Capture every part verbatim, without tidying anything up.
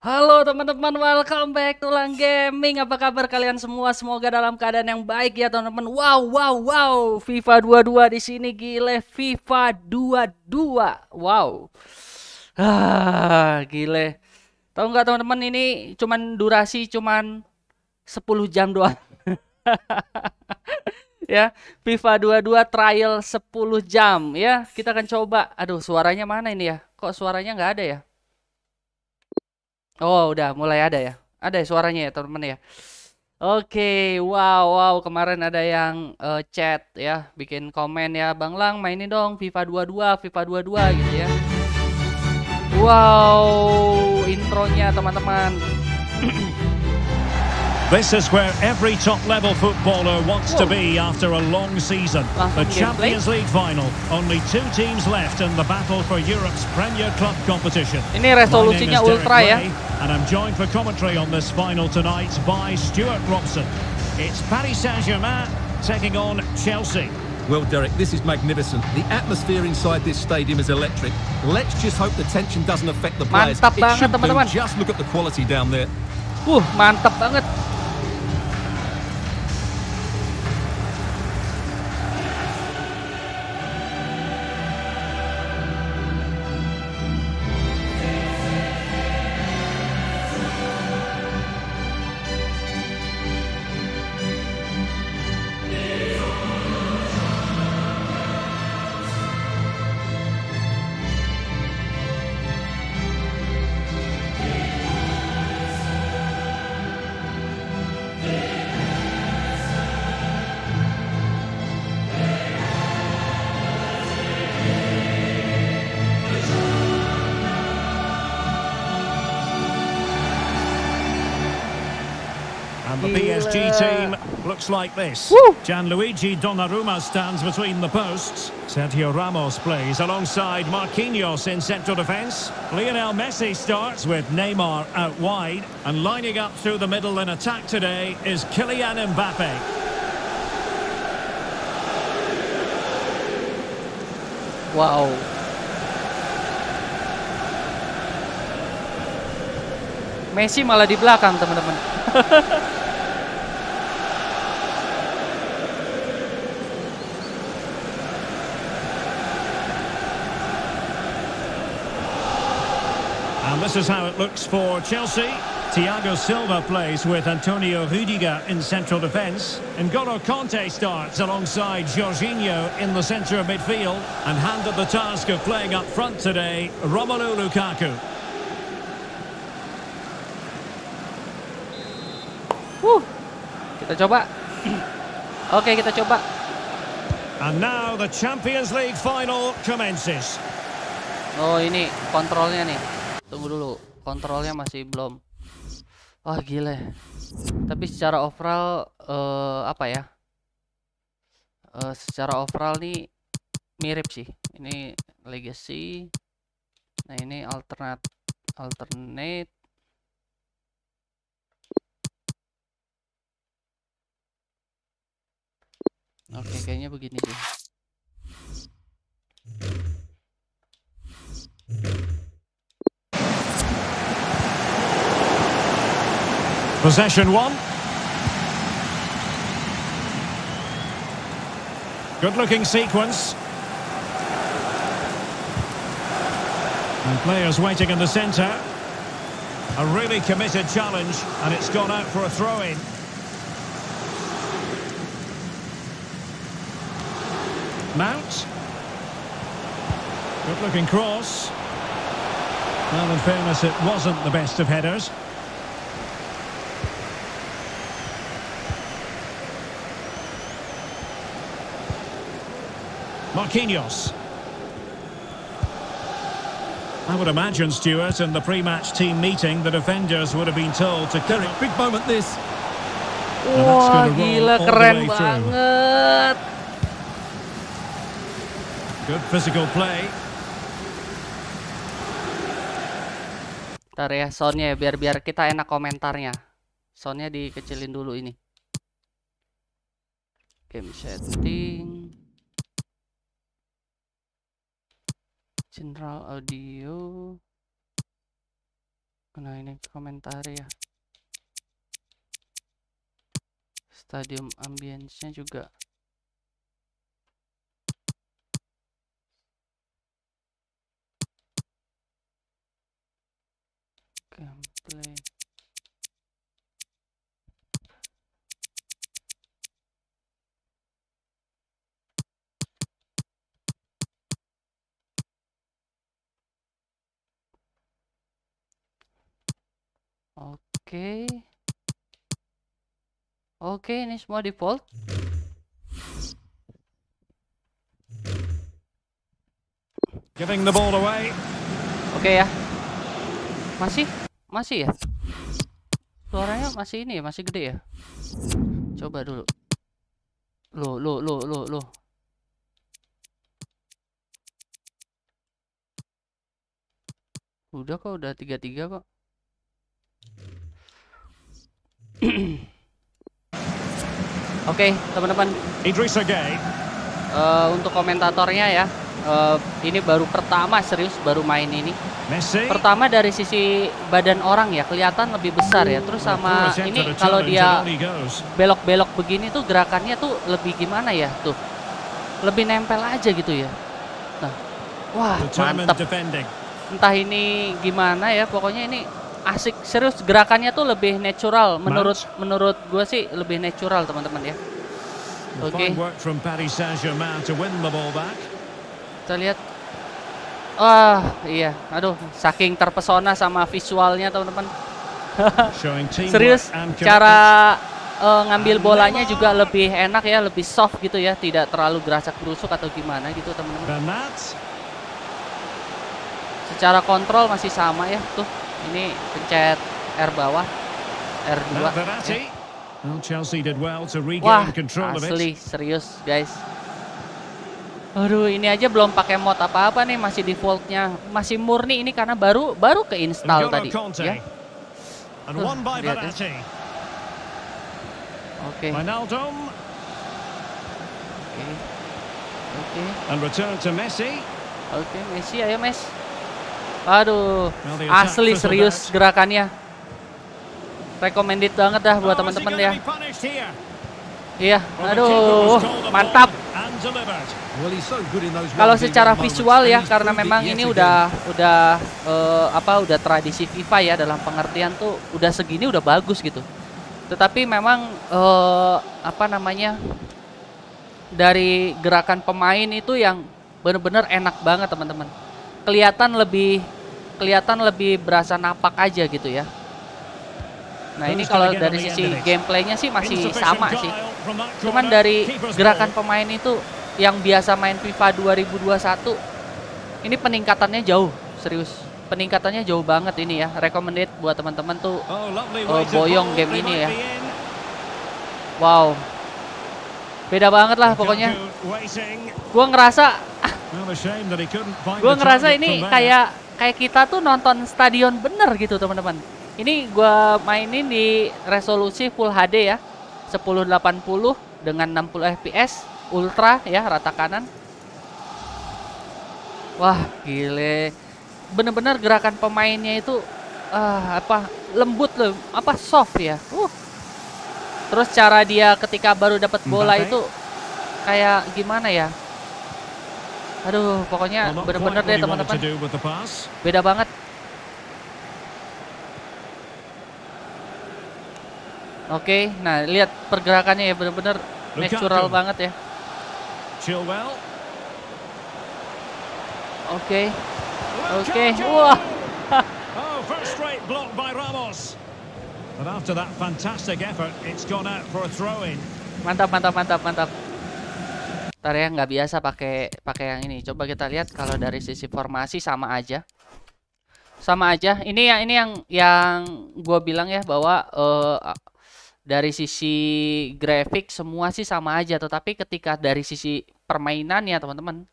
Halo teman-teman, welcome back to Lang Gaming. Apa kabar kalian semua? Semoga dalam keadaan yang baik ya teman-teman. Wow, wow, wow. FIFA dua puluh dua di sini gile. FIFA dua puluh dua. Wow. Ah, gile. Tahu nggak teman-teman, ini cuman durasi cuman sepuluh jam doang. Ya, FIFA dua puluh dua trial sepuluh jam ya. Kita akan coba. Aduh, suaranya mana ini ya? Kok suaranya nggak ada ya? Oh, udah mulai ada ya. Ada ya suaranya ya, teman-teman ya. Oke, wow, wow, kemarin ada yang eh, chat ya, bikin komen ya, Bang Lang mainin dong FIFA dua puluh dua, FIFA dua puluh dua gitu ya. Wow, intronya teman-teman. This is where every top-level footballer wants to Wow, be after a long season. The langsung gameplay. Champions League final. Only two teams left in the battle for Europe's Premier Club competition. Ini My name is resolusinya Derek ultra ya. Ray, and I'm joined for commentary on this final tonight by Stuart Robson. It's Paris Saint-Germain taking on Chelsea. Well, Derek, this is magnificent. The atmosphere inside this stadium is electric. Let's just hope the tension doesn't affect the players. Mantap It banget should do. teman-teman. Just look at the quality down there. Uh, mantap banget. And the P S G Gila. team looks like this. Woo! Gianluigi Donnarumma stands between the posts. Sergio Ramos plays alongside Marquinhos in central defence. Lionel Messi starts with Neymar out wide. And lining up through the middle in attack today is Kylian Mbappe. Wow. Messi malah di belakang teman-teman. And this is how it looks for Chelsea. Thiago Silva plays with Antonio Rudiger in central defence. N'Golo Conte starts alongside Jorginho in the centre of midfield. And handed the task of playing up front today, Romelu Lukaku. Wuh. Kita coba. Oke, kita coba. And now the Champions League final commences. Oh, ini kontrolnya nih. Tunggu dulu. Kontrolnya masih belum. Wah, gila. Tapi secara overall eh, apa ya? Eh, secara overall nih mirip sih. Ini legacy. Nah, ini alternate alternate. Oke, kayaknya begini sih. Possession one. Good looking sequence. And players waiting in the centre. A really committed challenge, and it's gone out for a throw-in. Mount. Good looking cross. Well, in fairness, it wasn't the best of headers. Marquinhos. I would imagine, Stuart, in the pre-match team meeting, the defenders would have been told to Derek, carry. big moment this. that's Wah, gonna roll gila, all the keren way through. banget. Good physical play. Ntar ya soundnya ya, biar biar kita enak komentarnya. Soundnya dikecilin dulu ini. Game setting. General audio. Nah ini komentar ya. Stadium ambience-nya juga. Gameplay. Oke. Oke, ini semua default. Giving the ball away. Oke ya. Masih masih ya. Suaranya masih ini ya, masih gede ya. Coba dulu. Loh, loh, loh, loh, loh. Udah kok, udah tiga tiga kok. Oke, teman-teman. Idrissa Gueye. Uh, untuk komentatornya ya. Uh, ini baru pertama serius baru main ini. Messi. Pertama dari sisi badan orang ya kelihatan lebih besar ya. Terus sama ini kalau dia belok-belok begini tuh gerakannya tuh lebih gimana ya tuh. Lebih nempel aja gitu ya. Nah, wah mantap. Entah ini gimana ya, pokoknya ini asik serius, gerakannya tuh lebih natural menurut Match. menurut gue sih lebih natural teman-teman ya. Oke. Okay. Kita lihat. Wah, iya. Aduh, saking terpesona sama visualnya teman-teman. Serius, cara uh, ngambil bolanya juga lebih enak ya, lebih soft gitu ya, tidak terlalu gerasak-gerusuk atau gimana gitu teman-teman. Secara kontrol masih sama ya, tuh. Ini pencet R bawah, R dua. Ya. Wah, asli serius guys. Aduh, ini aja belum pakai mod apa-apa nih, masih defaultnya, masih murni ini karena baru baru keinstall tadi ya. Tuh, lihat ya. Oke. Oke. Oke. Oke, Messi, ayo Mes. Aduh, asli serius gerakannya. Recommended banget dah buat teman-teman ya. Iya, aduh, mantap. Kalau secara visual ya, karena memang ini udah udah uh, apa udah tradisi FIFA ya, dalam pengertian tuh udah segini udah bagus gitu. Tetapi memang uh, apa namanya, dari gerakan pemain itu yang bener-bener enak banget teman-teman. Kelihatan lebih kelihatan lebih berasa napak aja gitu ya. Nah ini kalau dari sisi gameplaynya sih masih sama sih. Cuman dari gerakan pemain itu yang biasa main FIFA dua ribu dua puluh satu, ini peningkatannya jauh, serius. Peningkatannya jauh banget ini ya. Recommended buat teman-teman tuh uh, boyong game ini ya. Wow. Beda banget lah pokoknya. Gua ngerasa Gue ngerasa ini kayak kayak kita tuh nonton stadion bener gitu teman-teman. Ini gue mainin di resolusi Full H D ya, sepuluh delapan puluh dengan enam puluh F P S ultra ya, rata kanan. Wah gile, bener-bener gerakan pemainnya itu uh, apa lembut loh, apa soft ya. Uh. Terus cara dia ketika baru dapat bola itu kayak gimana ya? Aduh, pokoknya bener-bener deh teman-teman. Beda banget. Oke, nah lihat pergerakannya ya, bener-bener natural banget ya. Oke, oke, wah. Mantap, mantap, mantap, mantap. Ntar ya, nggak biasa pakai pakai yang ini. Coba kita lihat kalau dari sisi formasi sama aja, sama aja. Ini yang ini yang yang gue bilang ya bahwa uh, dari sisi grafik semua sih sama aja, tetapi ketika dari sisi permainan ya teman-teman.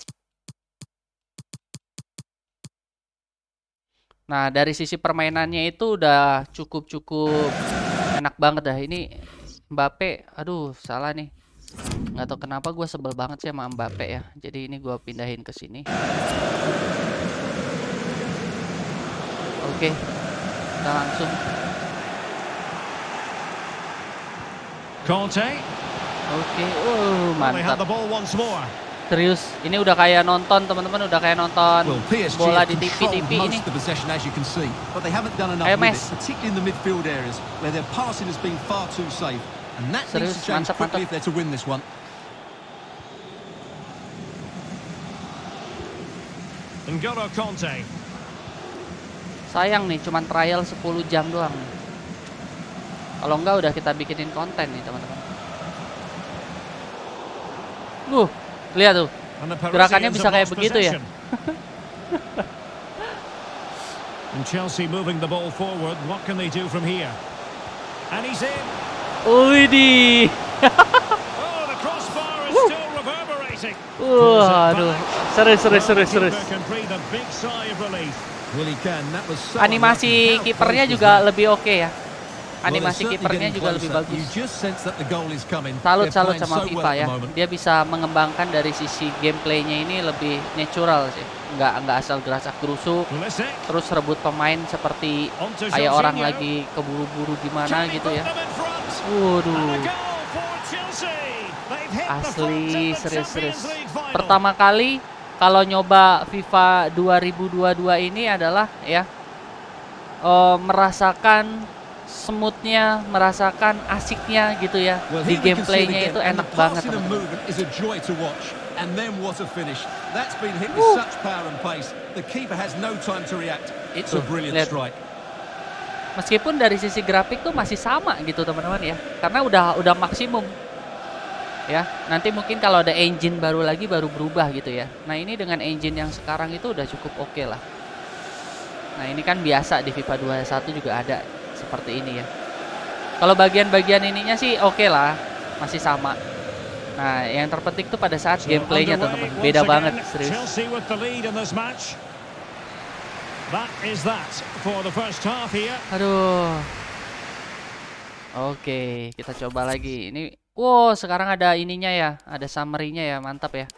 Nah dari sisi permainannya itu udah cukup cukup enak banget dah. Ini Mbappe, aduh salah nih. Nggak tahu kenapa gue sebel banget sih sama Mbappe ya. Jadi ini gue pindahin ke sini. Oke. Kita langsung. Conte. Oke, uh, Well, they have mantap. the ball once more. Serius, ini udah kayak nonton teman-teman, udah kayak nonton Well, P S G bola have di T V controlled T V ini. most of the possession, as you can see, but they haven't done enough Ayo, with Mes. it, particularly in the midfield areas where their passing has been far too safe, and that Serius, needs to change mantap, quickly mantap. if they're to win this one. N'Golo Conte. Sayang nih, cuman trial sepuluh jam doang. Kalau enggak udah kita bikinin konten nih teman-teman. Uh, lihat tuh. And the Gerakannya Parisians bisa have kayak lost begitu ya. possession. And Chelsea moving the ball forward. What can they do from here? And he's in. Widih. Oh, the crossbar is still reverberating. Wah, aduh. Serius, serius, serius, Well, the serius. keeper can breathe a big sigh of relief. Well, he can. That was so Animasi unlucky. How kipernya close was juga that? lebih oke ya. Well, they're Animasi certainly kipernya getting juga lebih closer. bagus. You just sense that the goal is coming. Salut, They're salut playing sama so well FIFA at ya. the moment. Dia bisa mengembangkan dari sisi gameplaynya ini lebih natural sih. Nggak nggak asal gerasak gerusuk. Pulisic. Terus rebut pemain seperti On to kayak orang Jorginho. lagi keburu-buru gimana Can he gitu put ya. them in front? And a Waduh. goal for Chelsea. They've hit the front Asli in the serius-serius. Champions League final. Pertama kali kalau nyoba FIFA dua ribu dua puluh dua ini adalah ya eh, merasakan smoothnya, merasakan asiknya gitu ya. Well, Di here we can see it gameplaynya again, itu and enak the banget passing and teman-teman. movement is a joy to watch. And then what a finish. That's been hit with Woo. such power and pace. The keeper has no time to react. It's a Tuh, brilliant lihat. strike. Meskipun dari sisi grafik tuh masih sama gitu teman-teman ya. Karena udah udah maksimum. Ya, nanti mungkin kalau ada engine baru lagi baru berubah gitu ya. Nah, ini dengan engine yang sekarang itu udah cukup oke lah. Nah, ini kan biasa di FIFA dua puluh satu juga ada seperti ini ya. Kalau bagian-bagian ininya sih oke lah, masih sama. Nah, yang terpenting tuh pada saat So gameplaynya underway teman-teman, once beda again, banget serius. Chelsea with the lead in this match. That is that for the first half here. Aduh. Oke, kita coba lagi. Ini, wow, sekarang ada ininya ya, ada summary-nya ya, mantap ya.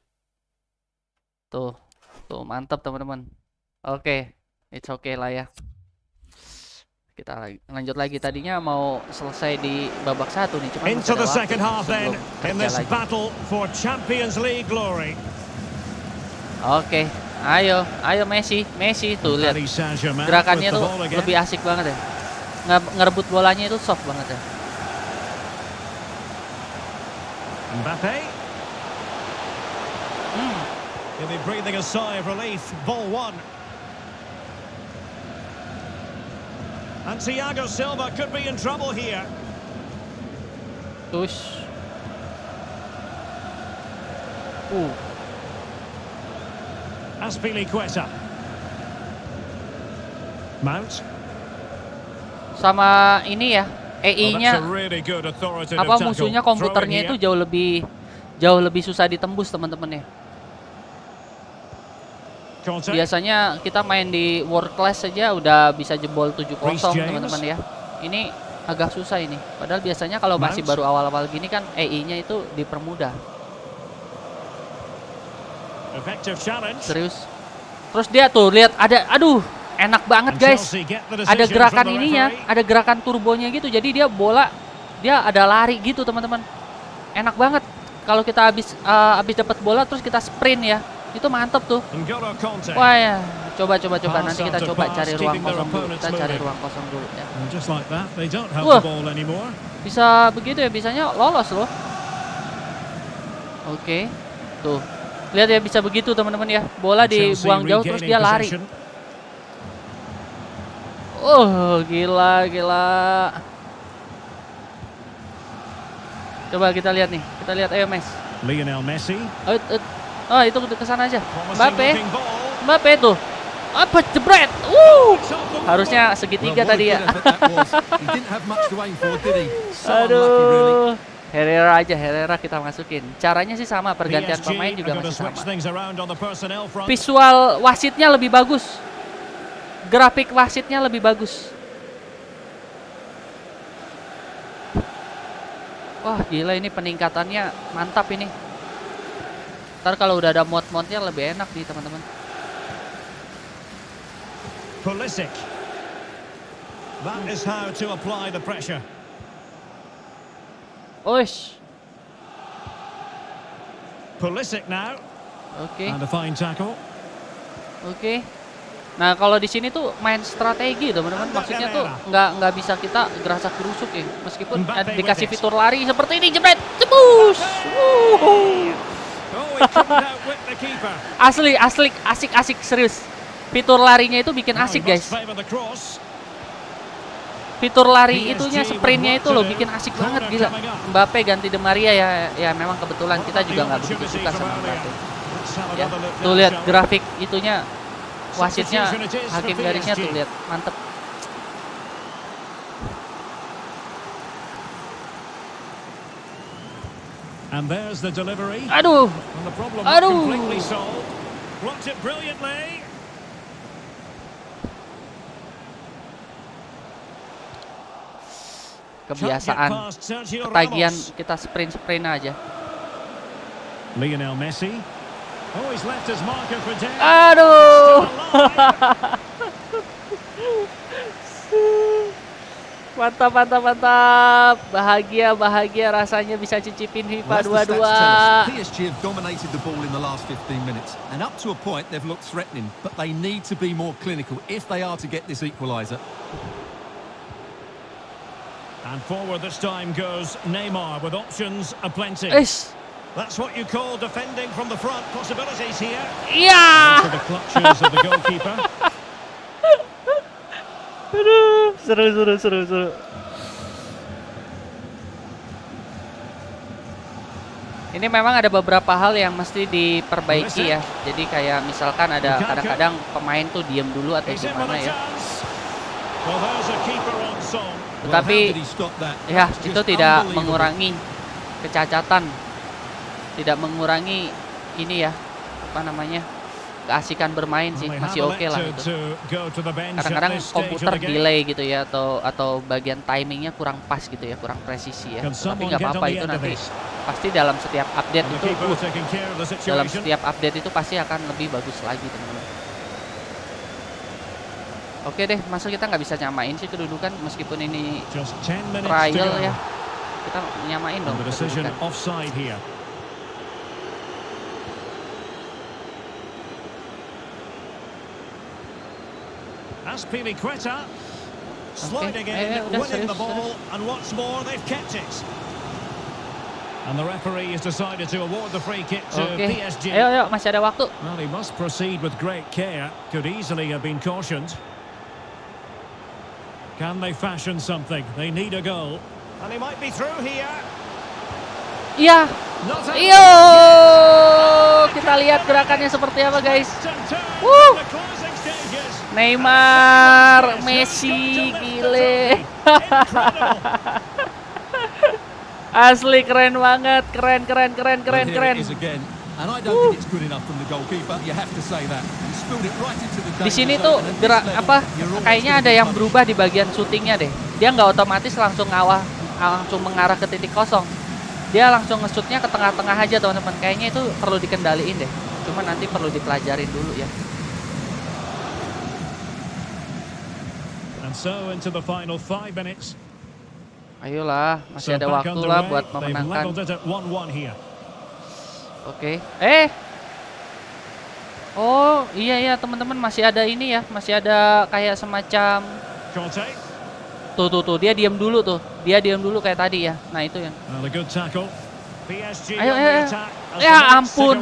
Tuh, tuh mantap teman-teman. Oke, it's okay lah ya. Kita lagi, lanjut lagi. Tadinya mau selesai di babak satu nih, cuman masih Into ada the waktu second half then sebelum in kerja this lagi. battle for Champions League glory. Oke, ayo, ayo Messi, Messi tuh lihat Paris Saint-Germain gerakannya with the tuh ball again. lebih asik banget ya. Nge- ngerebut bolanya itu soft banget ya. Mbappe. Hmm. He'll be breathing a sigh of relief. Ball one. And Thiago Silva could be in trouble here. Terus, uh, Azpilicueta. Mount. sama ini ya, Oh, that's a E I-nya really good authoritative apa tackle. musuhnya Throw in komputernya here. itu jauh lebih jauh lebih susah ditembus teman-teman ya. Conte. Biasanya kita main di world class saja udah bisa jebol tujuh kosong Reece James. teman-teman ya. Ini agak susah ini. Padahal biasanya kalau masih Mount. baru awal-awal gini kan E I-nya itu dipermudah. Effective challenge. Serius. Terus dia tuh lihat ada, aduh, enak banget And guys. Chelsea get the Ada decision gerakan from the ininya, referee. ada gerakan turbonya gitu. Jadi dia bola, dia ada lari gitu teman-teman. Enak banget. Kalau kita habis uh, habis dapat bola terus kita sprint ya, itu mantep tuh. N'Golo Conte. Wah ya, coba coba coba Pass nanti kita after coba pass, cari ruang keeping their kosong dulu. opponents Kita cari moving. ruang kosong dulu ya. And just like that, they don't have Wah. the ball anymore. Bisa begitu ya, bisanya lolos loh. Oke, tuh. Lihat ya bisa begitu teman-teman ya. Bola Chelsea dibuang jauh terus regaining dia lari. possession. Oh, gila, gila. Coba kita lihat nih. Kita lihat ayo, Mes. Lionel Messi. Oh, it- it- oh, itu ke sana aja. Promising Mbappe, looking ball. Mbappe tuh. Apa jebret? Uh. It's off the Harusnya Well, segitiga what a tadi good ya. effort that was. He didn't have much to aim for, did he? So unlucky, really. Aduh. Herrera aja, Herrera kita masukin. Caranya sih sama, pergantian P S G pemain are juga going to masih switch sama. things around on the personnel front. Visual wasitnya lebih bagus. Grafik wasitnya lebih bagus. Wah, gila ini peningkatannya mantap ini. Ntar kalau udah ada mod-modnya lebih enak nih teman-teman. Pulisic. That is how to apply the pressure. Oish. Pulisic now. Oke. And a fine tackle. Oke. Nah kalau di sini tuh main strategi teman-teman, maksudnya tuh nggak nggak bisa kita gerasak gerusuk ya, meskipun ada dikasih fitur lari seperti ini, jebret, jebus. Asli asli asik asik serius. Fitur larinya itu bikin asik guys. Fitur lari itunya, sprintnya itu loh bikin asik banget, gila. Mbappe ganti De Maria ya, ya memang kebetulan kita juga nggak begitu suka sama Mbappe. Ya, tuh lihat grafik itunya. Wasitnya, hakim garisnya tuh lihat, mantep. And there's the delivery. Aduh, And the problem aduh. completely solved. Blocked it brilliantly. Kebiasaan ketagihan kita sprint-sprint aja. Lionel Messi. Oh, he's left his marker for death. Aduh. Mantap, mantap, mantap. Bahagia, bahagia rasanya bisa cicipin FIFA dua dua. P S G have dominated the ball in the last fifteen minutes, and up to a point they've looked threatening, but they need to be more clinical if they are to get this equaliser. And forward this time goes Neymar with options aplenty. Eish. That's what you call defending from the front. Possibilities here. Iya. Into the clutches of the goalkeeper. Aduh, seru, seru, seru, seru. Ini memang ada beberapa hal yang mesti diperbaiki ya. Jadi kayak misalkan ada kadang-kadang pemain tuh diam dulu atau gimana ya. Tetapi ya itu tidak mengurangi kecacatan, tidak mengurangi ini ya, apa namanya, keasikan bermain sih, masih oke okay lah itu. Kadang-kadang komputer delay gitu ya, atau atau bagian timingnya kurang pas gitu ya, kurang presisi ya. Tapi nggak apa-apa, itu nanti pasti dalam setiap update itu, uh, dalam setiap update itu pasti akan lebih bagus lagi teman-teman. Oke deh, masa kita nggak bisa nyamain sih kedudukan meskipun ini trial ya. Kita nyamain dong kedudukan. Azpilicueta sliding in, winning the ball, and what's more, they've kept it. And the referee has decided to award the free kick to P S G. Ayo, ayo, masih ada waktu. Well, he must proceed with great care. Could easily have been cautioned. Can they fashion something? They need a goal. And he might be through here. Iya. Iyo. Kita lihat gerakannya seperti apa, guys. Wuh. Neymar, Messi, gile. Asli keren banget, keren, keren, keren, keren, keren. Di sini tuh gerak apa? Kayaknya ada yang berubah di bagian syutingnya deh. Dia nggak otomatis langsung ngawah, langsung mengarah ke titik kosong. Dia langsung nge-shootnya ke tengah-tengah aja teman-teman. Kayaknya itu perlu dikendaliin deh. Cuma nanti perlu dipelajarin dulu ya. And so into the final five minutes. Ayolah, masih ada waktu lah buat memenangkan. Oke, okay. eh, oh iya ya teman-teman, masih ada ini ya, masih ada kayak semacam. Tuh tuh tuh, dia diam dulu tuh, dia diam dulu kayak tadi ya. Nah itu yang. Ayo, ayo, ayo. Ya ampun.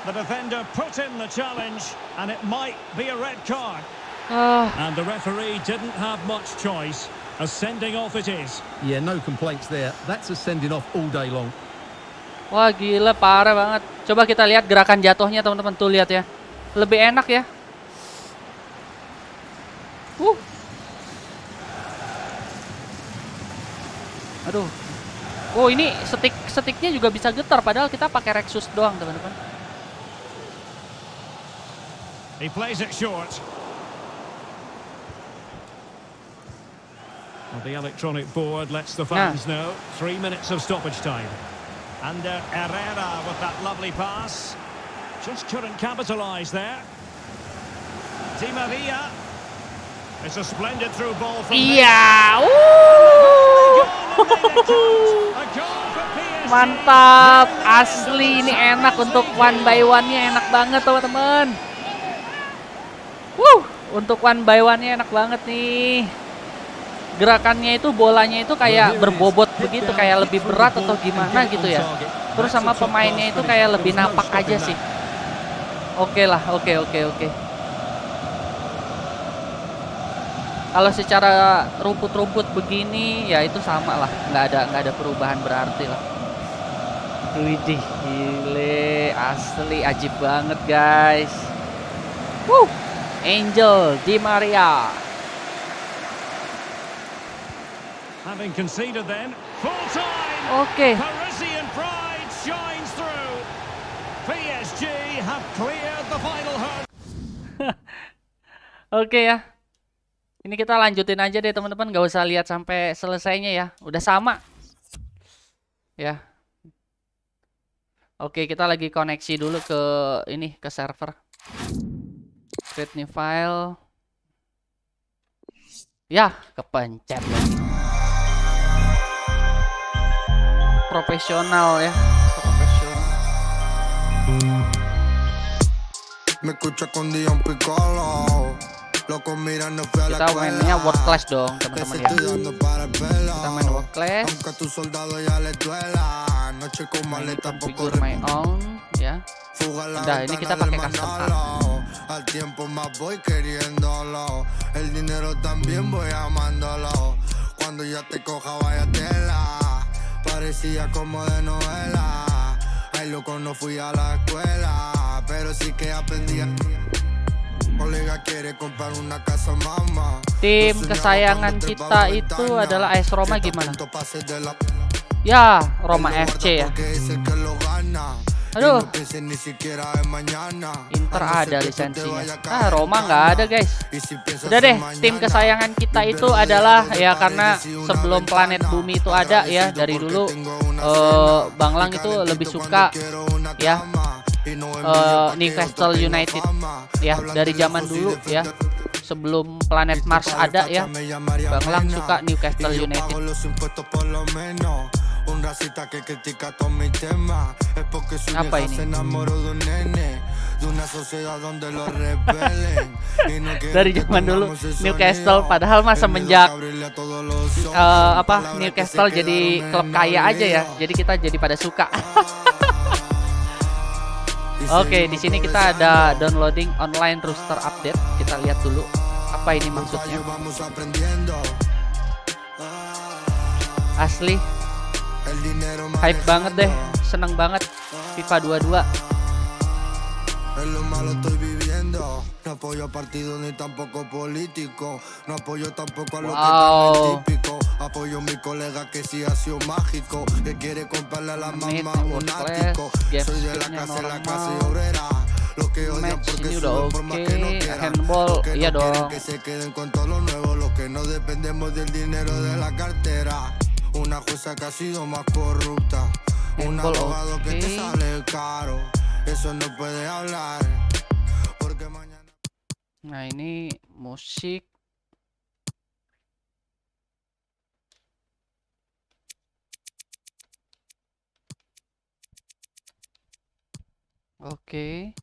Uh. And the referee didn't have much choice. A sending off it is. Yeah, no complaints there. That's a sending off all day long. Wah gila, parah banget. Coba kita lihat gerakan jatuhnya teman-teman, tuh lihat ya. Lebih enak ya. Uh. Aduh. Oh ini stick sticknya juga bisa getar, padahal kita pakai Rexus doang teman-teman. He plays it short. Well, the electronic board lets the fans nah. know. Three minutes of stoppage time. And uh, Herrera with that lovely pass. Just couldn't capitalise there. Di Maria. It's a splendid through ball from Iya. there. Uh. A goal for P S G. Mantap, asli ini enak untuk one by one-nya enak banget teman-teman. Wuh, untuk one by one-nya enak banget nih. Gerakannya itu bolanya itu kayak berbobot begitu, kayak lebih berat atau gimana gitu ya. Terus sama pemainnya itu kayak lebih napak aja sih. Oke lah, oke oke oke. Kalau secara rumput-rumput begini ya itu sama lah, nggak ada nggak ada perubahan berarti lah. Widih, gile, asli ajib banget guys. Wuh, Angel Di Maria. Having conceded then, full time. Oke. Parisian pride shines through. P S G have cleared the final hurdle. Oke ya. Ini kita lanjutin aja deh teman-teman, nggak usah lihat sampai selesainya ya. Udah sama. Ya. Oke, kita lagi koneksi dulu ke ini, ke server. Create new file. Ya, kepencet lagi. Profesional ya. Profesional. Me escucha con Dion Piccolo. Loco mirando fue a la Kita mainnya world class dong teman-teman ya. estudiando para el pelo. Kita main world class. Aunque a tu soldado ya le duela. Noche con maleta poco Configure my own ya. fuga la Udah, ini kita ventana pakai del custom Manolo. Al tiempo más voy queriéndolo. El dinero también voy amándolo. Cuando ya te coja vaya tela. Parecía como de novela. Ay loco no fui a la escuela, pero sí que aprendí. Kolega quiere comprar una casa mama. Tim kesayangan kita itu adalah A S Roma gimana? Ya, Roma F C ya. Aduh, Inter ada lisensinya. Ah, Roma nggak ada guys. Udah deh, tim kesayangan kita itu adalah ya karena sebelum planet bumi itu ada ya dari dulu. Uh, Bang Lang itu lebih suka ya uh, Newcastle United ya dari zaman dulu ya. Sebelum planet Mars ada ya, Bang Lang suka Newcastle United. Apa ini? Dari zaman dulu Newcastle, padahal mah semenjak uh, apa Newcastle jadi klub kaya aja ya, jadi kita jadi pada suka. Oke, di sini kita ada downloading online roster update. Kita lihat dulu apa ini maksudnya. Asli hype banget deh, seneng banget FIFA dua puluh dua. Wow. Menit, world class, game speednya normal. Match ini udah oke, handball iya dong. Handball oke. Nah ini musik. Oke.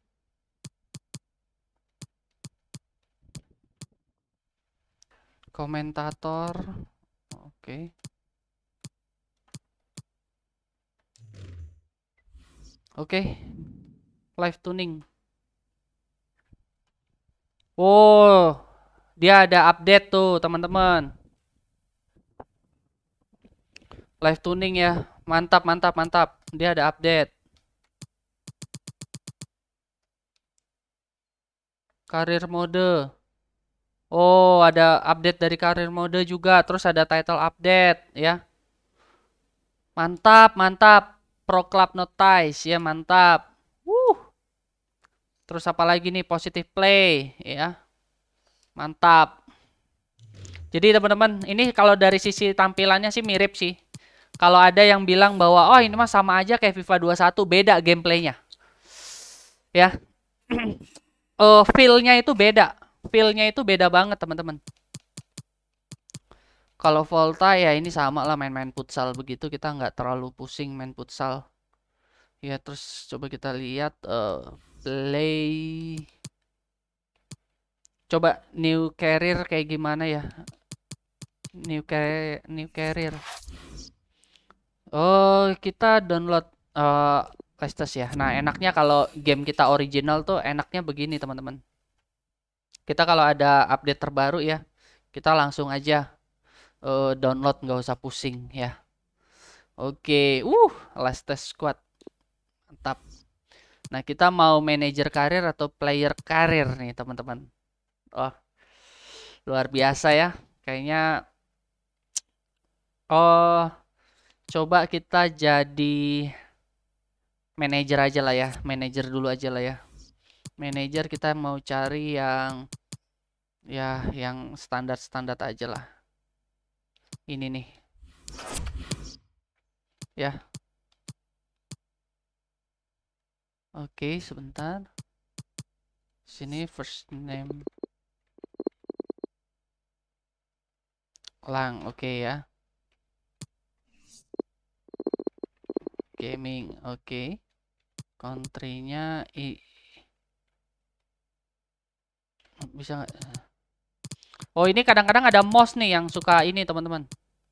Komentator. Oke. Oke. Live tuning. Oh, dia ada update tuh, teman-teman. Live tuning ya. Mantap, mantap, mantap. Dia ada update. Karir mode. Oh, ada update dari karir mode juga. Terus ada title update ya. Mantap, mantap. Pro Club Notice ya, mantap. Wuh. Terus apa lagi nih? Positive play ya. Mantap. Jadi teman-teman, ini kalau dari sisi tampilannya sih mirip sih. Kalau ada yang bilang bahwa oh ini mah sama aja kayak FIFA dua puluh satu, beda gameplaynya. Ya. uh, feel-nya itu beda. Feel-nya itu beda banget teman-teman. Kalau Volta ya ini sama lah main-main futsal begitu, kita nggak terlalu pusing main futsal. Ya terus coba kita lihat uh, play. Coba new career kayak gimana ya? New career, new career. Oh kita download uh, Lestes ya. Nah enaknya kalau game kita original tuh enaknya begini teman-teman. Kita kalau ada update terbaru ya, kita langsung aja uh, download, nggak usah pusing ya. Oke, uh, Lestes squad, mantap. Nah kita mau manager karir atau player karir nih teman-teman. Oh luar biasa ya, kayaknya. Oh coba kita jadi manager aja lah ya, manager dulu aja lah ya. Manager kita mau cari yang ya yang standar-standar aja lah. Ini nih. Ya. Oke, sebentar. Sini first name. Lang, oke ya. Gaming, oke. Country-nya i bisa nggak? Oh ini kadang-kadang ada mouse nih yang suka ini teman-teman.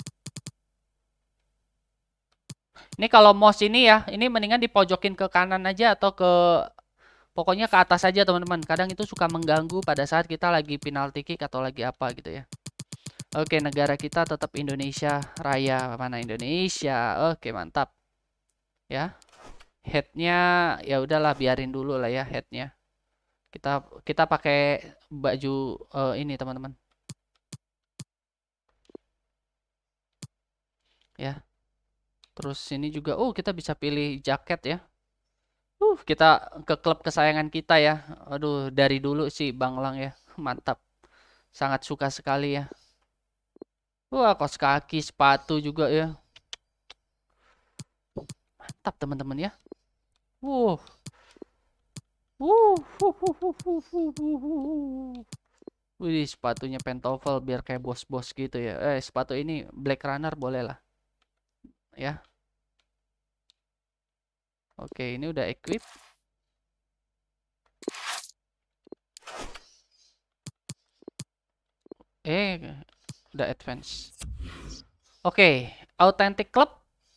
Ini kalau mouse ini ya, ini mendingan dipojokin ke kanan aja atau ke pokoknya ke atas aja teman-teman. Kadang itu suka mengganggu pada saat kita lagi penalty kick atau lagi apa gitu ya. Oke, negara kita tetap Indonesia Raya. Mana Indonesia? Oke, mantap. Ya. Headnya ya udahlah biarin dulu lah ya headnya. Kita kita pakai baju uh, ini teman-teman. Ya. Terus ini juga, oh kita bisa pilih jaket ya. Uh, kita ke klub kesayangan kita ya. Aduh, dari dulu sih Bang Lang ya. Mantap. Sangat suka sekali ya. Wah, kaos kaki, sepatu juga ya. Mantap teman-teman ya. Wuh. Wuh. Wih, sepatunya pantofel biar kayak bos-bos gitu ya. Eh, sepatu ini Black Runner boleh lah. Ya. Oke, ini udah equip. Eh, udah advance. Oke, authentic club.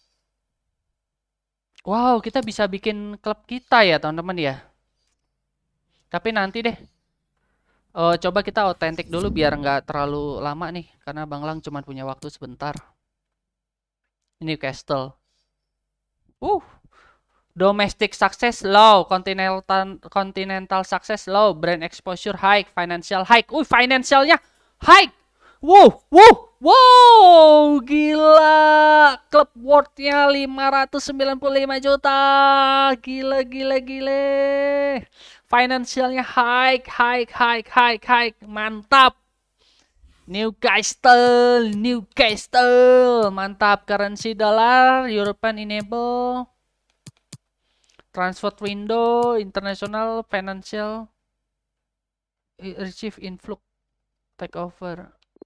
Wow, kita bisa bikin klub kita ya, teman-teman ya. Tapi nanti deh. Oh, coba kita authentic dulu biar nggak terlalu lama nih, karena Bang Lang cuma punya waktu sebentar. Ini Newcastle. Uh. Domestic success low, continental continental success low, brand exposure high, financial high. Uh, financialnya high. Wow, wow, wow, gila. Club worth-nya lima ratus sembilan puluh lima juta. Gila, gila, gila. Financialnya high, high, high, high, high. Mantap. Newcastle, Newcastle. Mantap. Currency dollar, European enable. Transfer window, international financial, receive influx, take over.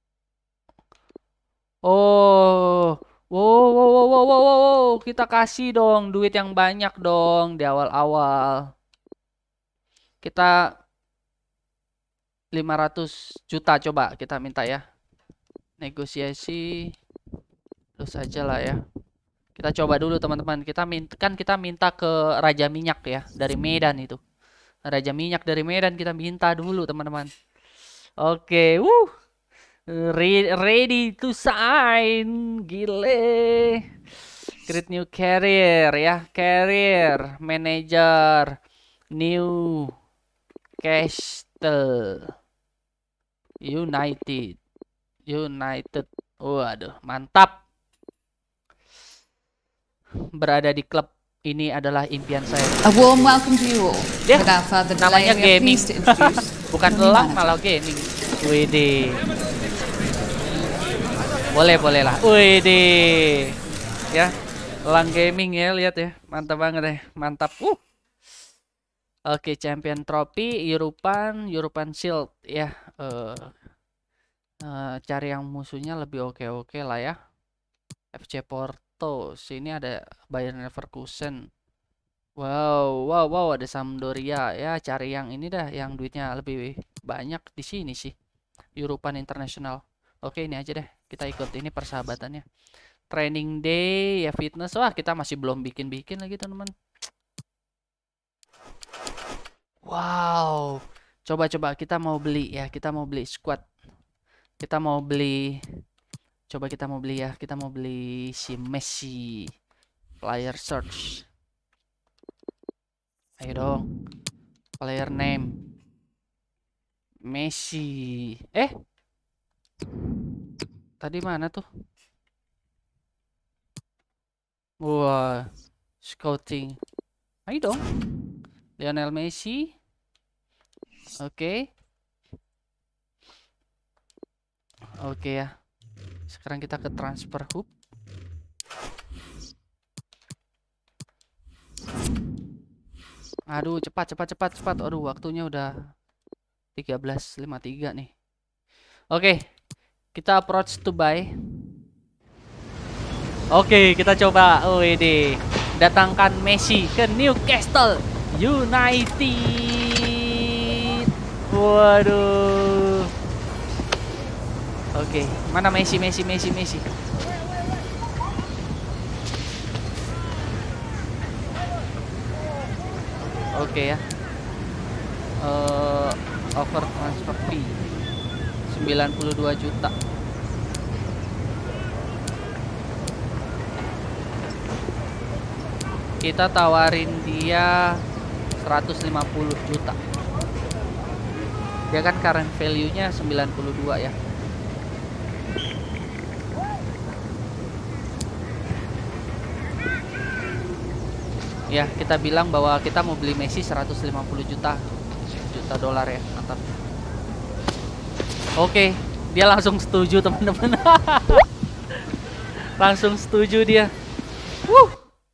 Oh, wow, wow, wow, wow, wow, wow, kita kasih dong duit yang banyak dong di awal-awal. Kita lima ratus juta coba kita minta ya. Negosiasi, terus aja lah ya. Kita coba dulu teman-teman. Kita minta, kan kita minta ke Raja Minyak ya dari Medan itu. Raja Minyak dari Medan kita minta dulu teman-teman. Oke, wuh. Re ready to sign. Gile. Create new career ya. Career manager New Castle United. United. Waduh, mantap. Berada di klub ini adalah impian saya. A warm welcome to you all. Ya, without further namanya delay, gaming. Bukan elang malah gaming. Wede. Boleh, boleh lah. Wede. Ya, elang gaming ya, lihat ya. Mantap banget ya. Mantap. Uh. Oke, Champion Trophy, European, European Shield ya. Uh, Uh, cari yang musuhnya lebih oke-oke lah ya. F C Porto, sini ada Bayern Leverkusen. Wow, wow, wow, ada Sampdoria ya. Cari yang ini dah, yang duitnya lebih banyak di sini sih. European International. Oke, ini aja deh. Kita ikut ini persahabatannya. Training day ya, fitness. Wah, kita masih belum bikin-bikin lagi teman-teman. Wow. Coba-coba kita mau beli ya. Kita mau beli squad. Kita mau beli. Coba kita mau beli ya. Kita mau beli si Messi. Player search. Ayo dong. Player name. Messi. Eh. Tadi mana tuh? Wah. Scouting. Ayo dong. Lionel Messi. Oke. Okay. Oke okay, ya. Sekarang kita ke transfer hub. Aduh, cepat cepat cepat cepat. Aduh, waktunya udah tiga belas lima puluh tiga nih. Oke. Okay. Kita approach to buy. Oke, okay, kita coba. Oh, ini datangkan Messi ke Newcastle United. Waduh. Oke, okay. Mana Messi, Messi, Messi, Messi? Oke okay, ya. Uh, over transfer fee sembilan puluh dua juta. Kita tawarin dia seratus lima puluh juta. Dia kan current value-nya sembilan puluh dua ya. Ya, kita bilang bahwa kita mau beli Messi seratus lima puluh juta juta dolar ya, mantap. Oke, dia langsung setuju teman-teman. Langsung setuju dia. Wuh.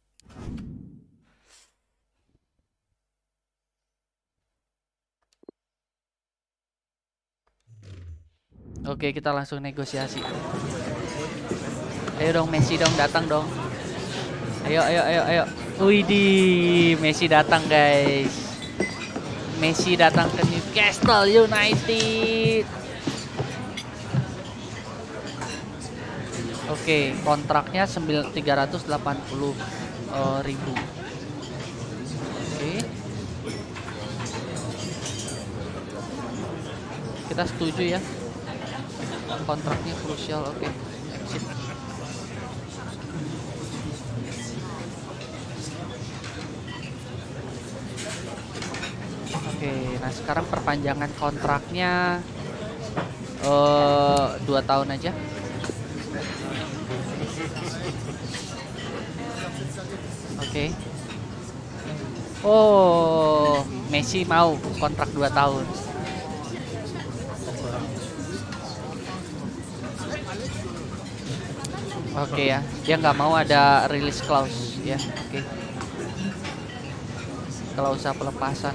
Oke, kita langsung negosiasi. Ayo dong Messi dong, datang dong. Ayo, ayo, ayo, ayo. Widih, Messi datang guys. Messi datang ke Newcastle United. Oke, kontraknya tiga ratus delapan puluh ribu. Oke. Kita setuju ya. Kontraknya krusial, oke. Exit. Oke, nah sekarang perpanjangan kontraknya uh, dua tahun aja. Oke. Oh, Messi mau kontrak dua tahun. Oke ya, dia nggak mau ada release clause ya. Oke. Klausa pelepasan.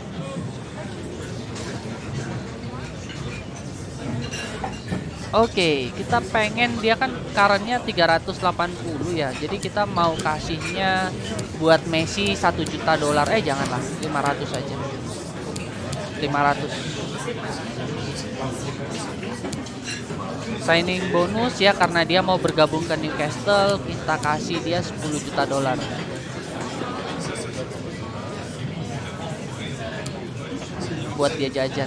Oke, kita pengen dia kan currentnya tiga ratus delapan puluh ya. Jadi kita mau kasihnya buat Messi satu juta dolar. Eh janganlah, lima ratus aja. lima ratus. Signing bonus ya, karena dia mau bergabung ke Newcastle, kita kasih dia sepuluh juta dolar. Buat dia jajan.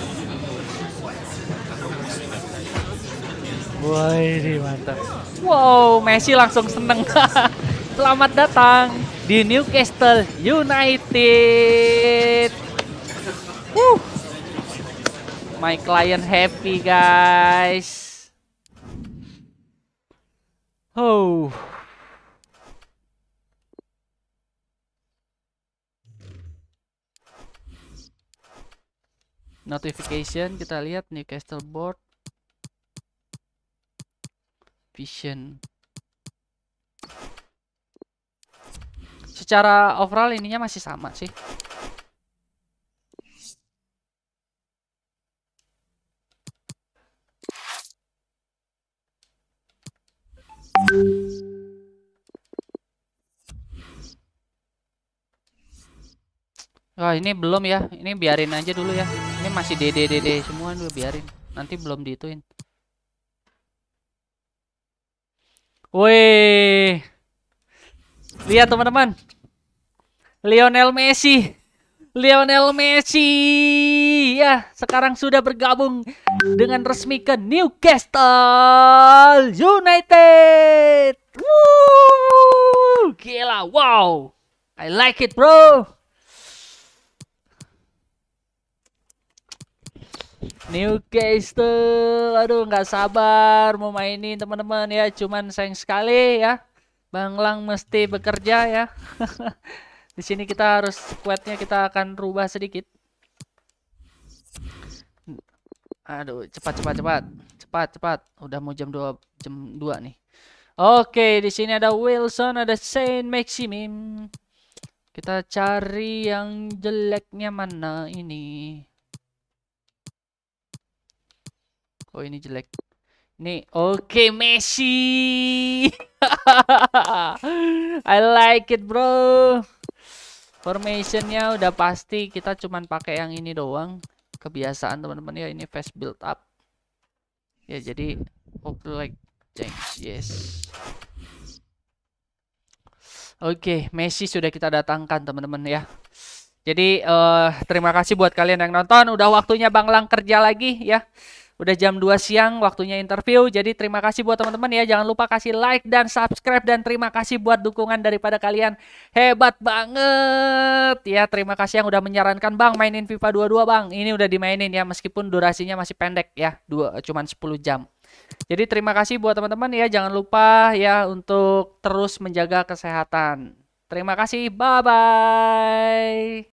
Wah, ini mantap. Wow, Messi langsung seneng. Selamat datang di Newcastle United. Woo. My client happy, guys. Oh. Notification, kita lihat Newcastle board. Vision. Secara overall ininya masih sama sih. Wah, ini belum ya. Ini biarin aja dulu ya. Ini masih dede dede semua dulu, biarin. Nanti belum diituin. Woi. Lihat teman-teman. Lionel Messi. Lionel Messi ya, sekarang sudah bergabung dengan resmi ke Newcastle United. Woo! Gila, wow. I like it, bro. Newcastle, aduh nggak sabar mau mainin teman-teman ya. Cuman sayang sekali ya, Bang Lang mesti bekerja ya. Di sini kita harus squadnya kita akan rubah sedikit. Aduh, cepat cepat cepat. Cepat cepat. Udah mau jam dua jam dua nih. Oke, di sini ada Wilson, ada Saint Maximim. Kita cari yang jeleknya mana ini. Oh, ini jelek. Nih, oke okay, Messi. I like it, bro. Formationnya udah pasti, kita cuman pakai yang ini doang. Kebiasaan teman-teman ya, ini fast build up. Ya, jadi oh, like change, yes. Oke, okay, Messi sudah kita datangkan teman-teman ya. Jadi uh, terima kasih buat kalian yang nonton. Udah waktunya Bang Lang kerja lagi ya. Udah jam dua siang waktunya interview. Jadi terima kasih buat teman-teman ya. Jangan lupa kasih like dan subscribe. Dan terima kasih buat dukungan daripada kalian. Hebat banget. Ya terima kasih yang udah menyarankan Bang mainin FIFA dua puluh dua Bang. Ini udah dimainin ya. Meskipun durasinya masih pendek ya. Dua, cuman sepuluh jam. Jadi terima kasih buat teman-teman ya. Jangan lupa ya untuk terus menjaga kesehatan. Terima kasih. Bye-bye.